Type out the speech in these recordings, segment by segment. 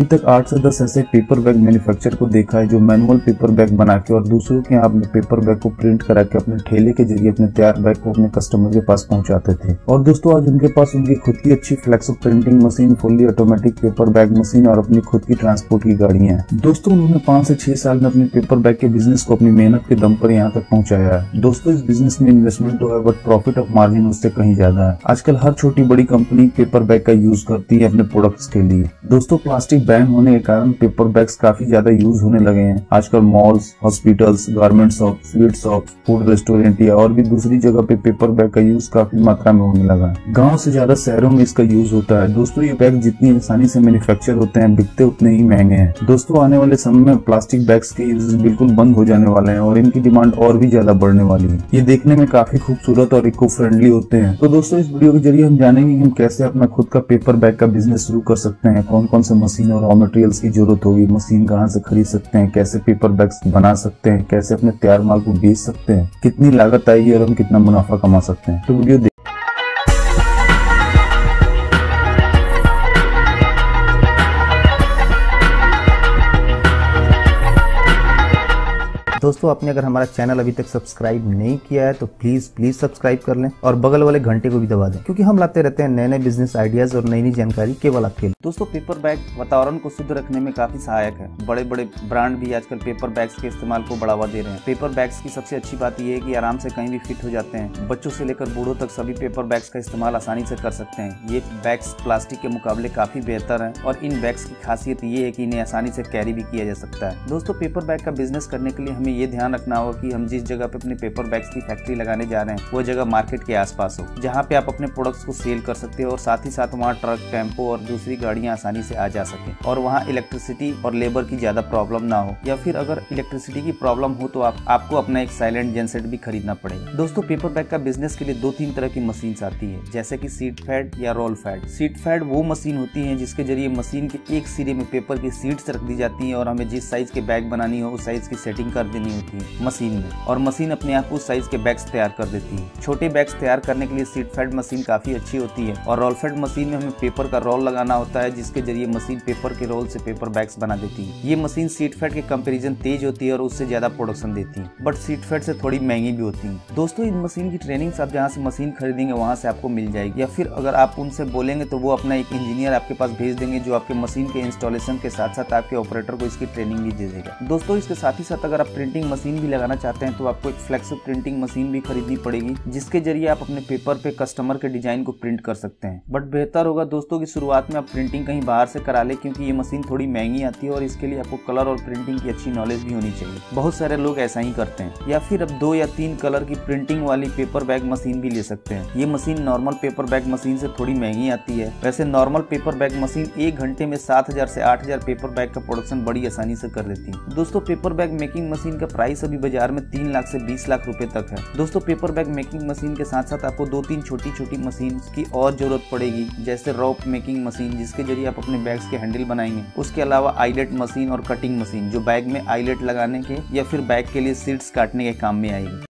अभी तक 8 से 10 ऐसे पेपर बैग मैन्युफैक्चर को देखा है जो मैनुअल पेपर बैग बना के और दूसरों के यहाँ अपने पेपर बैग को प्रिंट करा के अपने ठेले के जरिए अपने तैयार बैग को अपने कस्टमर के पास पहुंचाते थे। और दोस्तों आज उनके पास उनकी खुद की अच्छी flex printing machine, fully automatic paper bag machine और अपनी खुद की ट्रांसपोर्ट की गाड़ियां हैं। दोस्तों उन्होंने 5 से 6 साल में अपने पेपर बैग के बिजनेस को अपनी मेहनत के दम पर यहाँ तक पहुंचाया है। दोस्तों इस बिजनेस में इन्वेस्टमेंट तो है बट प्रॉफिट ऑफ मार्जिन उससे कहीं ज्यादा है। आजकल हर छोटी बड़ी कंपनी पेपर बैग का यूज करती है अपने प्रोडक्ट्स के लिए। दोस्तों प्लास्टिक बैन होने के कारण पेपर बैग्स काफी ज्यादा यूज होने लगे हैं। आजकल malls, hospitals, garment shop, sweet shop, food restaurant या और भी दूसरी जगह पे पेपर बैग का यूज काफी मात्रा में होने लगा है। गाँव से ज्यादा शहरों में इसका यूज होता है। दोस्तों ये बैग जितनी आसानी से मैन्युफैक्चर होते हैं बिकते उतने ही महंगे हैं। दोस्तों आने वाले समय में प्लास्टिक बैग्स के यूज बिल्कुल बंद हो जाने वाले हैं और इनकी डिमांड और भी ज्यादा बढ़ने वाली है। ये देखने में काफी खूबसूरत और इको फ्रेंडली होते हैं। तो दोस्तों इस वीडियो के जरिए हम जानेंगे हम कैसे अपना खुद का पेपर बैग का बिजनेस शुरू कर सकते हैं, कौन कौन से मशीन और रॉ मटेरियल्स की जरूरत होगी, मशीन कहाँ से खरीद सकते हैं, कैसे पेपर बैग्स बना सकते हैं, कैसे अपने तैयार माल को बेच सकते हैं, कितनी लागत आएगी और हम कितना मुनाफा कमा सकते हैं। तो वीडियो दोस्तों आपने अगर हमारा चैनल अभी तक सब्सक्राइब नहीं किया है तो प्लीज सब्सक्राइब कर लें और बगल वाले घंटे को भी दबा दें, क्योंकि हम लाते रहते हैं नए नए बिजनेस आइडियाज और नई नई जानकारी केवल आपके लिए। दोस्तों पेपर बैग वातावरण को शुद्ध रखने में काफी सहायक है। बड़े बड़े ब्रांड भी आजकल पेपर बैग्स के इस्तेमाल को बढ़ावा दे रहे हैं। पेपर बैग्स की सबसे अच्छी बात यह है कि आराम से कहीं भी फिट हो जाते हैं। बच्चों से लेकर बूढ़ों तक सभी पेपर बैग्स का इस्तेमाल आसानी से कर सकते हैं। ये बैग्स प्लास्टिक के मुकाबले काफी बेहतर है और इन बैग्स की खासियत ये है कि इन्हें आसानी से कैरी भी किया जा सकता है। दोस्तों पेपर बैग का बिजनेस करने के लिए हमें ये ध्यान रखना होगा कि हम जिस जगह पे अपने पेपर बैग्स की फैक्ट्री लगाने जा रहे हैं वो जगह मार्केट के आसपास हो, जहाँ पे आप अपने प्रोडक्ट्स को सेल कर सकते हो और साथ ही साथ वहाँ ट्रक, टेम्पो और दूसरी गाड़ियाँ आसानी से आ जा सके और वहाँ इलेक्ट्रिसिटी और लेबर की ज्यादा प्रॉब्लम ना हो, या फिर अगर इलेक्ट्रिसिटी की प्रॉब्लम हो तो आपको अपना एक साइलेंट जेनसेट भी खरीदना पड़ेगा। दोस्तों पेपर बैग का बिजनेस के लिए 2-3 तरह की मशीन आती है, जैसे की सीट फैड या रोल फैड। सीट फैड वो मशीन होती है जिसके जरिए मशीन के एक सिरे में पेपर की सीट्स रख दी जाती है और हमें जिस साइज के बैग बनानी हो उस साइज की सेटिंग कर देनी होती है मशीन में और मशीन अपने आप उस साइज के बैग्स तैयार कर देती है। छोटे बैग्स तैयार करने के लिए सीट फैड मशीन काफी अच्छी होती है और रोल फैड मशीन में हमें पेपर का रोल लगाना होता है, जिसके जरिए मशीन पेपर के रोल से पेपर बैग्स बना देती है। ये मशीन सीट फैड के कंपैरिजन तेज होती है और उससे ज्यादा प्रोडक्शन देती है, बट सीट फैड से थोड़ी महंगी भी होती है। दोस्तों इन मशीन की ट्रेनिंग आप जहाँ से मशीन खरीदेंगे वहाँ से आपको मिल जाएगी, या फिर अगर आप उनसे बोलेंगे तो वो अपना एक इंजीनियर आपके पास भेज देंगे जो आपके मशीन के इंस्टॉलेशन के साथ साथ आपके ऑपरेटर को इसकी ट्रेनिंग भी दे देगा। दोस्तों इसके साथ ही साथ अगर आप प्रिंटिंग मशीन भी लगाना चाहते हैं तो आपको एक फ्लेक्स प्रिंटिंग मशीन भी खरीदनी पड़ेगी, जिसके जरिए आप अपने पेपर पे कस्टमर के डिजाइन को प्रिंट कर सकते हैं। बट बेहतर होगा दोस्तों की शुरुआत में आप प्रिंटिंग कहीं बाहर से करा ले, क्योंकि ये मशीन थोड़ी महंगी आती है और इसके लिए आपको कलर और प्रिंटिंग की अच्छी नॉलेज भी होनी चाहिए। बहुत सारे लोग ऐसा ही करते हैं। या फिर अब 2 या 3 कलर की प्रिंटिंग वाली पेपर बैग मशीन भी ले सकते हैं। ये machine normal paper bag machine से थोड़ी महंगी आती है। वैसे नॉर्मल पेपर बैग मशीन 1 घंटे में 7000 से 8000 पेपर बैग का प्रोडक्शन बड़ी आसानी से कर देती है। दोस्तों पेपर बैग मेकिंग मशीन का प्राइस अभी बाजार में 3 लाख से 20 लाख रुपए तक है। दोस्तों पेपर बैग मेकिंग मशीन के साथ साथ आपको 2-3 छोटी मशीन की और जरूरत पड़ेगी, जैसे रोप मेकिंग मशीन जिसके जरिए आप अपने बैग्स के हैंडल बनाएंगे। उसके अलावा आईलेट मशीन और कटिंग मशीन जो बैग में आईलेट लगाने के या फिर बैग के लिए सीट्स काटने के काम में आएगी।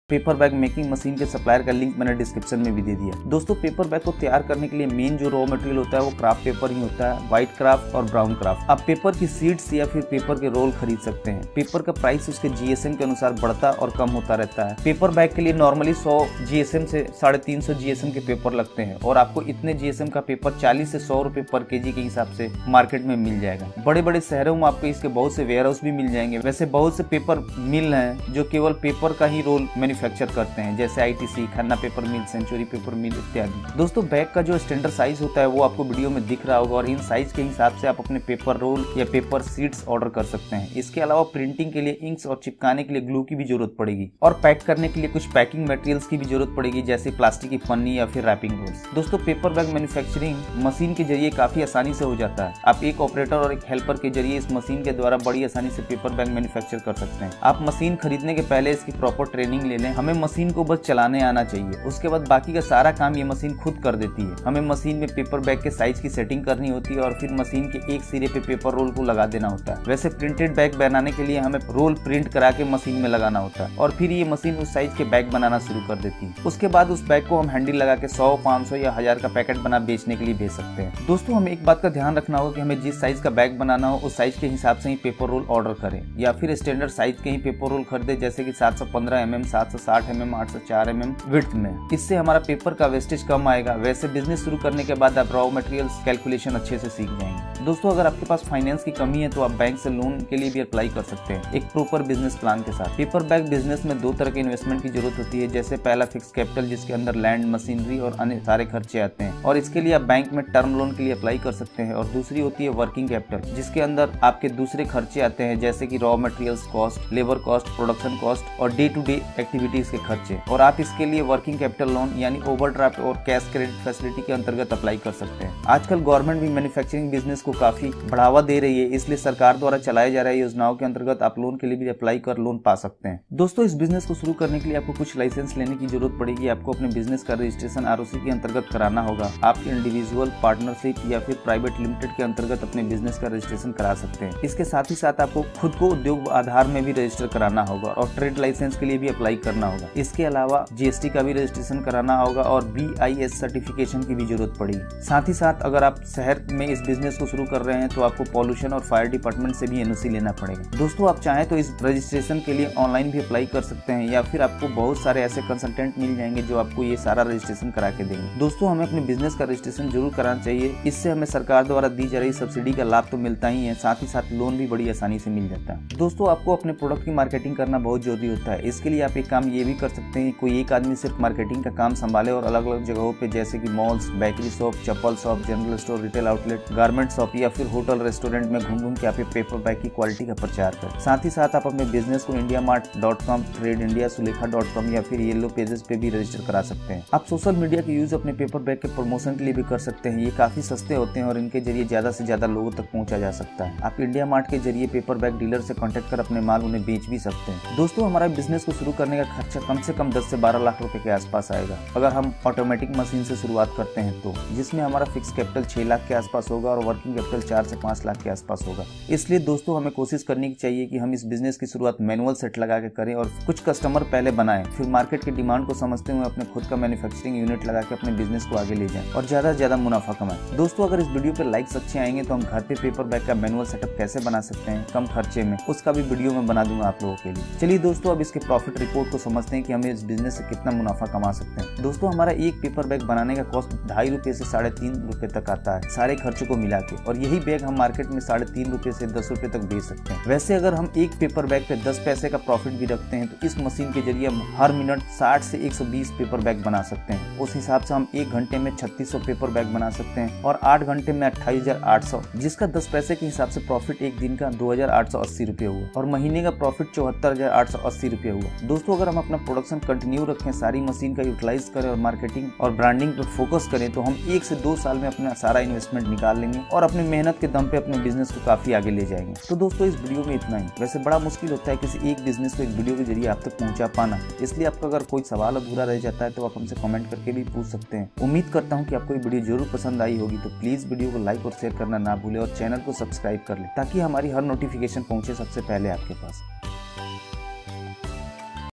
पेपर बैग मेकिंग मशीन के सप्लायर का लिंक मैंने डिस्क्रिप्शन में भी दे दिया। दोस्तों पेपर बैग को तैयार करने के लिए मेन जो रॉ मटेरियल होता है वो क्राफ्ट पेपर ही होता है, व्हाइट क्राफ्ट और ब्राउन क्राफ्ट। आप पेपर की शीट्स या फिर पेपर के रोल खरीद सकते हैं। पेपर का प्राइस उसके जीएसएम के अनुसार बढ़ता और कम होता रहता है। पेपर बैग के लिए नॉर्मली 100 जीएसएम से 350 जीएसएम के पेपर लगते हैं और आपको इतने जीएसएम का पेपर 40 से 100 रुपए पर केजी के हिसाब से मार्केट में मिल जाएगा। बड़े बड़े शहरों में आपको इसके बहुत से वेयर हाउस भी मिल जाएंगे। वैसे बहुत से पेपर मिल हैं जो केवल पेपर का ही रोल मैन्युफैक्चर करते हैं, जैसे ITC, Khanna paper mill, century paper mill इत्यादि। दोस्तों बैग का जो स्टैंडर्ड साइज होता है वो आपको वीडियो में दिख रहा होगा और इन साइज के हिसाब से आप अपने पेपर रोल या पेपर शीट्स ऑर्डर कर सकते हैं। इसके अलावा प्रिंटिंग के लिए इंक्स और चिपकाने के लिए ग्लू की भी जरूरत पड़ेगी और पैक करने के लिए कुछ पैकिंग मटेरियल्स की भी जरूरत पड़ेगी, जैसे प्लास्टिक की पन्नी या फिर रैपिंग रोल्स। दोस्तों पेपर बैग मैन्युफैक्चरिंग मशीन के जरिए काफी आसानी से हो जाता है। आप एक ऑपरेटर और एक हेल्पर के जरिए इस मशीन के द्वारा बड़ी आसानी से पेपर बैग मैन्युफैक्चर कर सकते हैं। आप मशीन खरीदने के पहले इसकी प्रॉपर ट्रेनिंग ले लें। हमें मशीन को बस चलाने आना चाहिए, उसके बाद बाकी का सारा काम ये मशीन खुद कर देती है। हमें मशीन में पेपर बैग के साइज की सेटिंग करनी होती है और फिर मशीन के एक सिरे पे पेपर रोल को लगा देना होता है। वैसे प्रिंटेड बैग बनाने के लिए हमें रोल प्रिंट करा के मशीन में लगाना होता है और फिर ये मशीन उस साइज के बैग बनाना शुरू कर देती है। उसके बाद उस बैग को हम हैंडल लगा के 100, 500 या 1000 का पैकेट बना बेचने के लिए भेज सकते हैं। दोस्तों हमें एक बात का ध्यान रखना होगा कि हमें जिस साइज का बैग बनाना हो उस साइज के हिसाब से ही पेपर रोल ऑर्डर करें या फिर स्टैंडर्ड साइज के ही पेपर रोल खरीदे, जैसे कि 715 mm, 760 mm, 804 mm विड्थ में। इससे हमारा पेपर का वेस्टेज कम आएगा। वैसे बिजनेस शुरू करने के बाद आप रॉ मटेरियल्स कैलकुलेशन अच्छे से सीख जाएंगे। दोस्तों अगर आपके पास फाइनेंस की कमी है तो आप बैंक से लोन के लिए भी अप्लाई कर सकते हैं एक प्रॉपर बिजनेस प्लान के साथ। पेपर बैग बिजनेस में 2 तरह के इन्वेस्टमेंट की जरूरत होती है, जैसे पहला फिक्स कैपिटल जिसके अंदर लैंड, मशीनरी और अन्य सारे खर्चे आते हैं और इसके लिए आप बैंक में टर्म लोन के लिए अप्लाई कर सकते हैं। और दूसरी होती है वर्किंग कैपिटल जिसके अंदर आपके दूसरे खर्चे आते हैं, जैसे कि raw materials cost, labour cost, production cost और डे टू डे एक्टिविटीज के खर्चे। और आप इसके लिए वर्किंग कैपिटल लोन यानी ओवरड्राफ्ट और कैश क्रेडिट फैसिलिटी के अंतर्गत अप्लाई कर सकते हैं। आजकल गवर्नमेंट भी मैन्युफैक्चरिंग बिजनेस को काफी बढ़ावा दे रही है, इसलिए सरकार द्वारा चलाए जा रही योजनाओं के अंतर्गत आप लोन के लिए भी अप्लाई कर लोन पा सकते हैं। दोस्तों इस बिजनेस को शुरू करने के लिए आपको कुछ लाइसेंस लेने की जरूरत पड़ेगी। आपको अपने बिजनेस का रजिस्ट्रेशन आरओसी के अंतर्गत कराना होगा। आप इंडिविजुअल, पार्टनरशिप या फिर प्राइवेट लिमिटेड के अंतर्गत अपने बिजनेस का रजिस्ट्रेशन करा सकते हैं। इसके साथ ही साथ आपको खुद को उद्योग आधार में भी रजिस्टर कराना होगा और ट्रेड लाइसेंस के लिए भी अप्लाई करना होगा। इसके अलावा जीएसटी का भी रजिस्ट्रेशन कराना होगा और BIS सर्टिफिकेशन की भी जरूरत पड़ेगी। साथ ही साथ अगर आप शहर में इस बिजनेस को शुरू कर रहे हैं तो आपको पॉल्यूशन और फायर डिपार्टमेंट से भी NOC लेना पड़ेगा। दोस्तों आप चाहें तो इस रजिस्ट्रेशन के लिए ऑनलाइन भी अप्लाई कर सकते हैं या फिर आपको बहुत सारे ऐसे कंसल्टेंट मिल जाएंगे जो आपको ये सारा रजिस्ट्रेशन करा के देंगे। दोस्तों हमें अपने बिजनेस का रजिस्ट्रेशन जरूर कराना चाहिए। इससे हमें सरकार द्वारा दी जा रही सब्सिडी का लाभ तो मिलता ही है, साथ ही साथ लोन भी बड़ी आसानी से मिल जाता है। दोस्तों आपको अपने प्रोडक्ट की मार्केटिंग करना बहुत जरूरी होता है। इसके लिए आप एक काम ये भी कर सकते हैं, कोई एक आदमी सिर्फ मार्केटिंग का काम संभाले और अलग अलग जगहों पे जैसे कि malls, bakery shop, chappal shop, general store, retail outlet, garment shop या फिर होटल रेस्टोरेंट में घूम के आप पेपर बैग की क्वालिटी का प्रचार करें। साथ ही साथ आप अपने बिजनेस को indiamart.com, ट्रेड इंडिया, सुलेखा.com या फिर येलो पेजेस पे भी रजिस्टर करा सकते हैं। आप सोशल मीडिया के यूज अपने पेपर बैग के प्रमोशन के लिए भी कर सकते हैं। ये काफी सस्ते होते हैं और इनके जरिए ज्यादा से ज्यादा लोगों तक पहुंचा जा सकता है। आप इंडिया मार्ट के जरिए पेपर बैग डीलर से कॉन्टेक्ट कर अपने माल उन्हें बेच भी सकते हैं। दोस्तों हमारा बिजनेस को शुरू करने का खर्चा कम से कम 10 से 12 लाख रुपए के आसपास आएगा अगर हम ऑटोमेटिक मशीन से शुरुआत करते हैं तो, जिसमें हमारा फिक्स कैपिटल 6 लाख के आसपास होगा और वर्किंग कैपिटल 4 से 5 लाख के आसपास होगा। इसलिए दोस्तों हमें कोशिश करनी चाहिए कि हम इस बिजनेस की शुरुआत मैनुअल सेट लगा के करें और कुछ कस्टमर पहले बनाएं, फिर मार्केट की डिमांड को समझते हुए अपने खुद का मैन्युफैक्चरिंग यूनिट लगा के अपने बिजनेस को आगे ले जाएं और ज्यादा से ज्यादा मुनाफा कमाएं। दोस्तों अगर इस वीडियो पे लाइक्स अच्छे आएंगे तो हम घर पे पेपर बैग का मैनुअल सेटअप कैसे बना सकते हैं कम खर्चे में, उसका भी वीडियो में बना दूंगा आप लोगों के लिए। चलिए दोस्तों अब इसके प्रॉफिट रिपोर्ट को समझते हैं कि हमें इस बिजनेस से कितना मुनाफा कमा सकते हैं। दोस्तों हमारा एक पेपर बैग बनाने का कॉस्ट 2.5 रुपए से 3.5 रुपए तक आता है सारे खर्चों को मिला के, और यही बैग हम मार्केट में 3.5 रुपए से 10 रुपए तक बेच सकते हैं। वैसे अगर हम एक पेपर बैग पे 10 पैसे का प्रॉफिट भी रखते हैं तो इस मशीन के जरिए हम हर मिनट 60 से 120 पेपर बैग बना सकते हैं। उस हिसाब से हम 1 घंटे में 3600 पेपर बैग बना सकते हैं और 8 घंटे में 28,800, जिसका 10 पैसे के हिसाब से प्रॉफिट एक दिन का 2,880 रुपए हुआ और महीने का प्रॉफिट 74,880 रुपए हुआ। दोस्तों अगर हम अपना प्रोडक्शन कंटिन्यू रखें, सारी मशीन का यूटिलाइज करें और मार्केटिंग और ब्रांडिंग पर फोकस करें तो हम 1 से 2 साल में अपना सारा इन्वेस्टमेंट निकाल लेंगे और अपनी मेहनत के दम पे अपने बिजनेस को काफी आगे ले जाएंगे। तो दोस्तों इस वीडियो में इतना ही। वैसे बड़ा मुश्किल होता है किसी एक बिजनेस को एक वीडियो के जरिए आप तक पहुंचा पाना, इसलिए आपका अगर कोई सवाल अधूरा रह जाता है तो आप हमसे कमेंट करके भी पूछ सकते हैं। उम्मीद करता हूं कि आपको ये वीडियो जरूर पसंद आई होगी, तो प्लीज वीडियो को लाइक और शेयर करना ना भूले और चैनल को सब्सक्राइब कर ले ताकि हमारी हर नोटिफिकेशन पहुंचे सबसे पहले आपके पास।